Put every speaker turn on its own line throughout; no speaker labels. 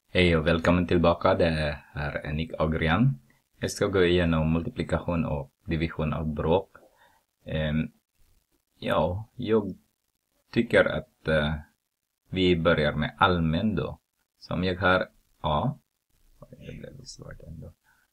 Hej och välkommen tillbaka, det här är Nick Agrian. Jag ska gå igenom multiplikation och division av bråk. Jag tycker att vi börjar med allmän då. Så om jag har A, det blev svårt ändå.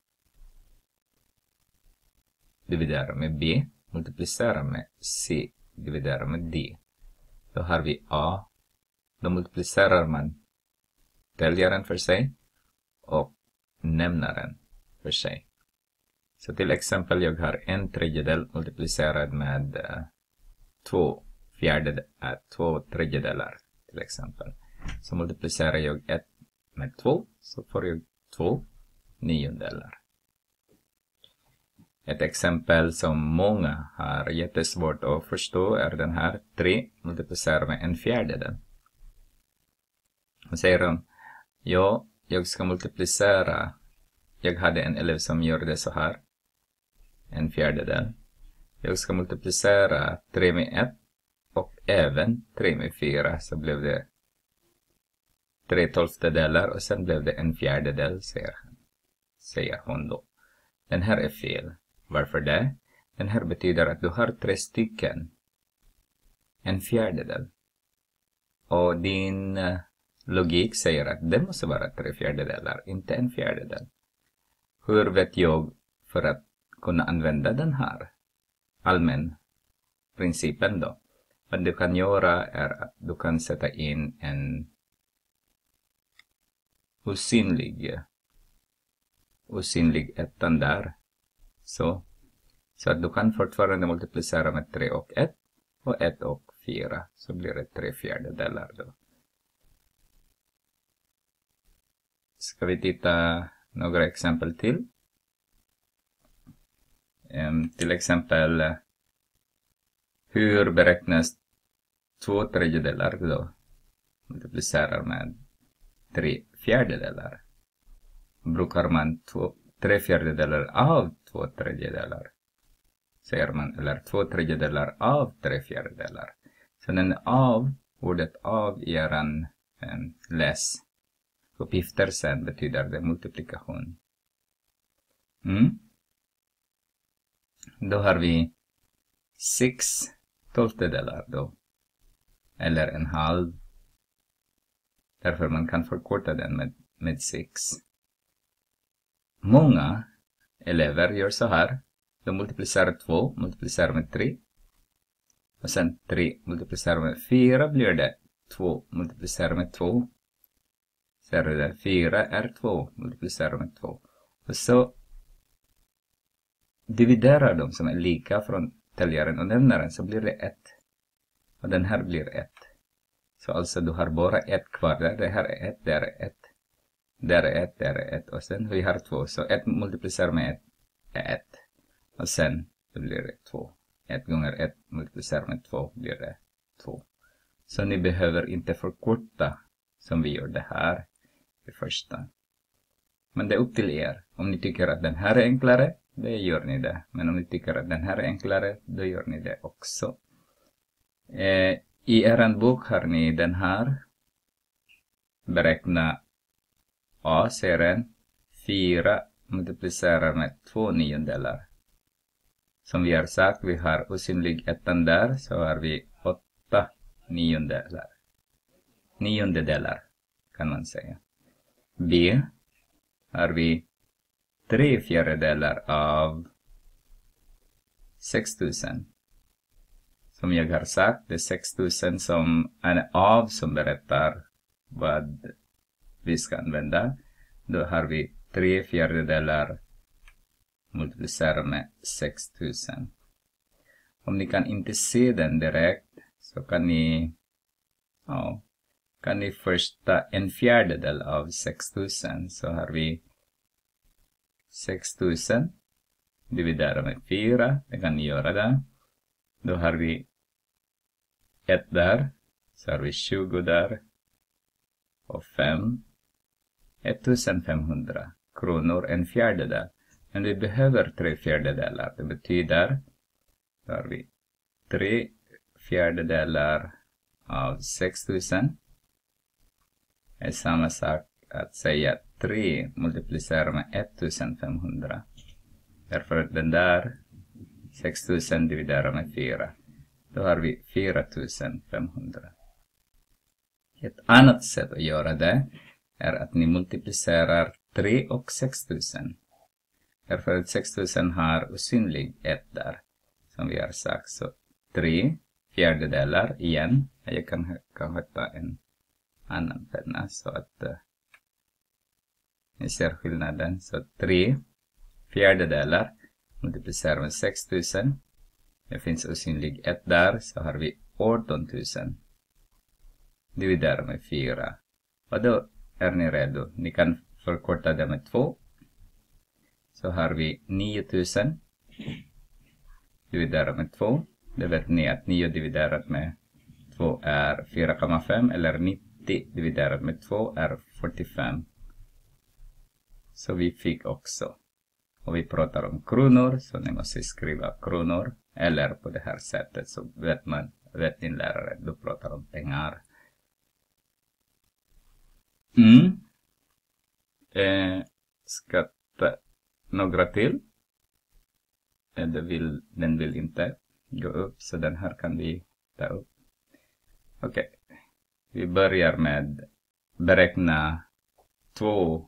Dividera med B, multiplicera med C, dividera med D. Då har vi A, då multiplicerar man täljaren för sig och nämnaren för sig. Så till exempel jag har 1/3 multiplicerad med 2 tredjedelar till exempel. Så multiplicerar jag 1 med 2 så får jag 2 niondelar. Ett exempel som många har jättesvårt att förstå är den här 3 multiplicerar med 1/4. Och säger de, ja, jag ska multiplicera. Jag hade en elev som gjorde så här. 1/4. Jag ska multiplicera 3 med 1 och även 3 med 4. Så blev det 3/12 och sen blev det 1/4, säger hon då. Den här är fel. Varför det? Den här betyder att du har 3 stycken 1/4. Och din logik säger att det måste vara 3/4, inte 1/4. Hur vet jag för att kunna använda den här allmän principen då? Vad du kan göra är att du kan sätta in en osynlig ettan där. Så att du kan fortfarande multiplicera med 3 och 1 och 1 och 4. Så blir det 3/4 då. Ska vi titta några exempel till? Till exempel, hur beräknas 2/3 då? Multiplicerar med 3/4. Brukar man 3/4 av 2/3, säger man, eller 2/3 av 3/4. Så den ordet av är en läsuppgifter sen betyder det multiplikation. Då har vi 6/12 då. Eller 1/2. Därför man kan förkorta den med 6. Många elever gör så här. De multiplicerar 2, multiplicerar med 3. Och sen 3 multiplicerar med 4 blir det 2 multiplicerar med 2. Ser du där? 4 är 2 multiplicerar med 2. Och så dividerar de som är lika från täljaren och nämnaren, så blir det 1. Och den här blir 1. Så alltså du har bara 1 kvar där. Det här är 1, där är 1. Där är 1, där är 1. Och sen vi har 2. Så 1 multiplicerar med 1 är 1. Och sen blir det 2. 1 gånger 1 multiplicerar med 2 blir det 2. Så ni behöver inte förkorta som vi gör det här i första. Men det är upp till er. Om ni tycker att den här är enklare, då gör ni det. Men om ni tycker att den här är enklare, då gör ni det också. I er bok har ni den här. Beräkna A-serien. 4 multiplicerar med 2 niondelar. Som vi har sagt, vi har osynlig ettan där, så har vi 8 niondelar. Niondelar kan man säga. B har vi 3/4 av 6000. Som jag har sagt, det är 6000 som är av som berättar vad vi ska använda. Då har vi 3/4 multiplicerat med 6000. Om ni kan inte se den direkt så kan ni först ta 1/4 av 6000. Så har vi 6000 dividera med 4. Det kan ni göra där. Då har vi 1 där. Så har vi 20 där. Och 5. 1500 kronor, 1/4 där. Men vi behöver 3/4. Det betyder, då har vi 3/4 av 6000. Är samma sak att säga 3 multiplicerat med 1500. Därför att den där 6000 dividerat med 4. Då har vi 4500. Ett annat sätt att göra det är att ni multiplicerar 3 och 6000. Därför att 6000 har osynlig 1 där. Som vi har sagt. Så 3 fjärdedelar igen. Jag kan ta en annan penna så att ni ser skillnaden. Så 3 fjärdedelar multiplicerar med 6000. Det finns osynlig 1 där. Så har vi 18000. Dividera med 4. Och då är ni redo. Ni kan förkorta det med 2. Så har vi 9000. Dividera med 2. Det vet ni att 9 dividerat med 2 är 4,5. Eller 90 dividerat med 2 är 45. Så vi fick också. Och vi pratar om kronor. Så ni måste skriva kronor. Eller på det här sättet så vet din lärare. Du pratar om pengar. Ska ta några till. Den vill inte gå upp. Så den här kan vi ta upp. Okej. Vi börjar med beräkna 2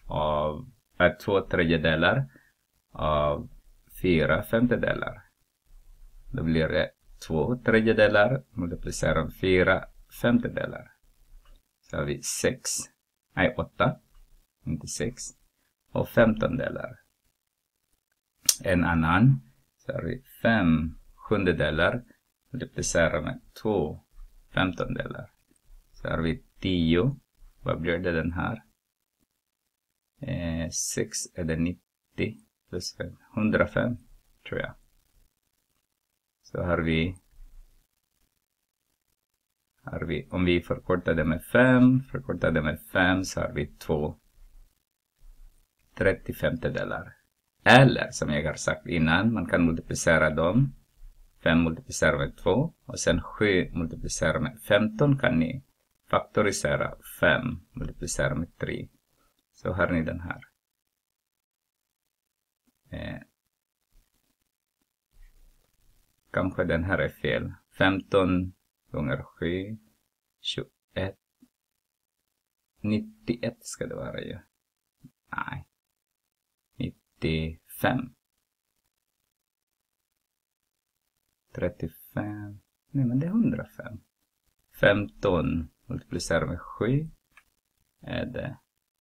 tredjedelar av 4 femtedelar. Då blir det 2 tredjedelar multiplicerat med 4 femtedelar. Så har vi 8, inte 6. Och 15 delar. En annan. Så har vi 5 sjundedelar multiplicerat med 2 15 delar. Så har vi 10. Vad blir det den här? 6 är det 90 plus 5. 105 tror jag. Så har vi om vi förkortar det med 5 så har vi 2 35 delar. Eller som jag har sagt innan, man kan multiplicera dem. 5 multiplicerat med 2 och sen 7 multiplicerat med 15 kan ni faktorisera 5 multiplicerat med 3. Så har ni den här. Kanske den här är fel. 15 gånger 7, 21. 91 ska det vara ju. Nej. 95. 35. Nej men det är 105. 15 multiplicerat med 7 är det.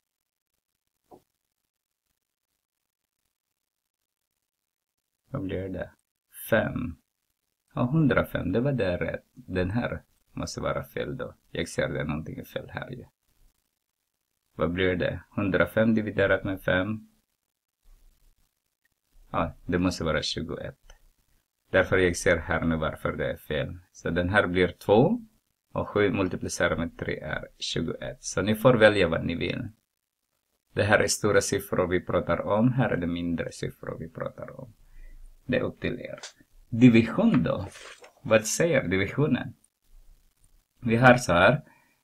Vad blir det? 5. Ja, 105. Det var det rätt. Den här måste vara fel då. Jag ser det någonting är fel här ju. Vad blir det? 105 dividerat med 5. Ja, det måste vara 21. Därför jag ser här nu varför det är fel. Så den här blir 2. Och 7 multiplicerat med 3 är 21. Så ni får välja vad ni vill. Det här är stora siffror vi pratar om. Här är det mindre siffror vi pratar om. Det är upp till er. Division då? Vad säger divisionen? Vi har så här.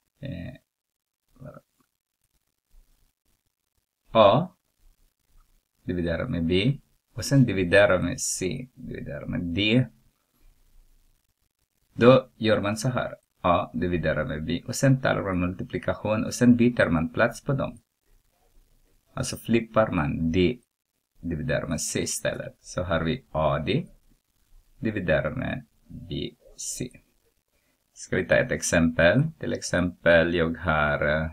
A dividerar med B. Och sen dividerar med C. Dividerar med D. Då gör man så här. A dividerar med B. Och sen tar man multiplikation. Och sen byter man plats på dem. Alltså flippar man D dividerar med C istället. Så har vi AD dividerar med BC. Ska vi ta ett exempel? Till exempel jag har...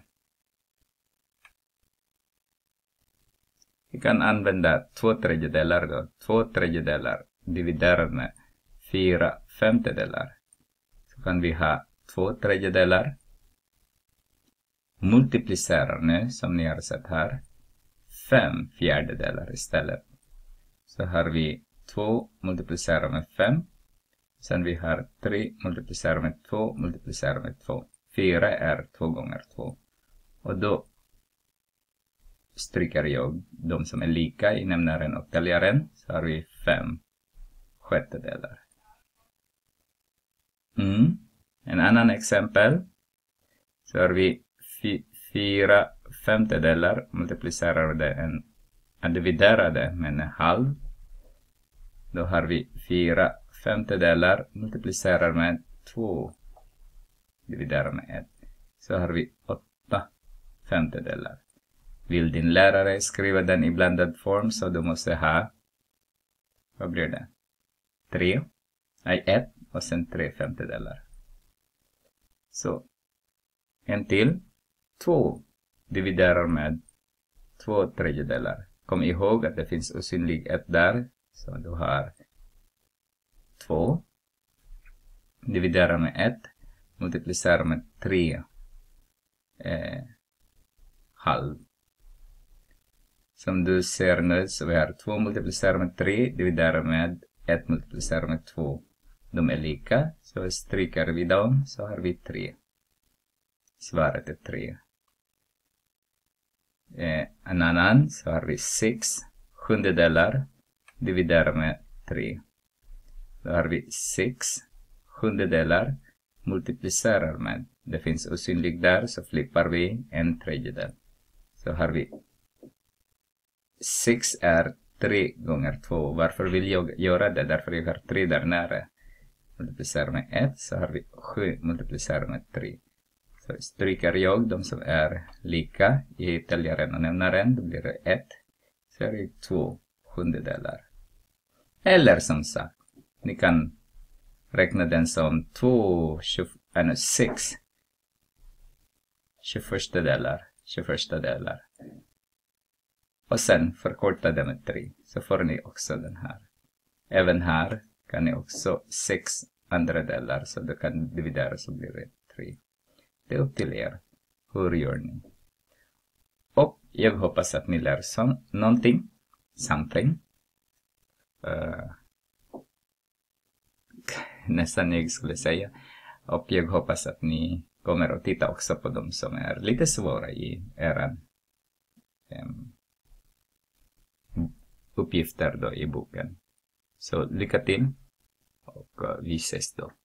Vi kan använda 2 tredjedelar då. 2 tredjedelar dividerat med 4 femtedelar. Så kan vi ha 2 tredjedelar. Multiplicerar nu, som ni har sett här, 5 fjärdedelar istället. Så har vi 2 multiplicerat med 5. Sen vi har 3 multiplicerat med 2 multiplicerat med 2. 4 är 2 gånger 2. Och då stryker jag de som är lika i nämnaren och täljaren. Så har vi 5 sjättedelar. En annan exempel. Så har vi 4 femtedelar, multiplicerar det dividerar det med en halv. Då har vi 4 femtedelar, multiplicerar med 2, dividerar med 1. Så har vi 8 femtedelar. Vill din lärare skriva den i blandad form, så du måste ha, vad blir det? 1 och sen 3 femtedelar. Så en till, 2 dividerar med 2 tredjedelar. Kom ihåg att det finns osynlig 1 där, så du har 2 dividerar med 1, multiplicerar med 3 halv. Som du ser nu, så vi har 2 multiplicerar med 3, dividerar med 1 multiplicerar med 2. De är lika, så stryker vi dem, så har vi 3. Svaret är 3. En annan, så har vi 6 sjundedelar, dividerar med 3. Då har vi 6 sjundedelar, multiplicerar med, det finns osynlig där, så flippar vi en tredjedel. Så har vi 6 är 3 gånger 2. Varför vill jag göra det? Därför jag har 3 där nära. Multiplicerar med 1, så har vi 7 multiplicerar med 3. Så stryker jag de som är lika i täljaren och nämnaren. Då blir det 1. Så är det 2 sjundedelar. Eller som sagt, ni kan räkna den som 6 21 delar. Och sen förkorta det med 3. Så får ni också den här. Även här kan ni också 6 andra delar. Så du kan dividera, så blir det 3. Det är upp till er. Hur gör ni? Och jag hoppas att ni lär någonting. Something. Nästan jag skulle säga. Och jag hoppas att ni kommer att titta också på dem som är lite svåra i era uppgifter då i boken. Så lycka till och vi ses då.